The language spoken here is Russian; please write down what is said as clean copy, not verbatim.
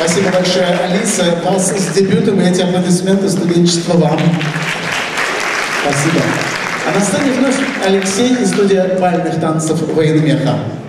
Спасибо большое, Алиса. Вас с дебютом, и эти аплодисменты студенчества вам. Спасибо. А на сцене вновь Алексей из студии бальных танцев «Военмеха».